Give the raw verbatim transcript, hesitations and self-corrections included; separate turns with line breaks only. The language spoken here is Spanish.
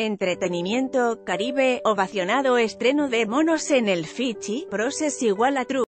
Entretenimiento, Caribe, ovacionado estreno de Monos en el Fiji, Process igual a True.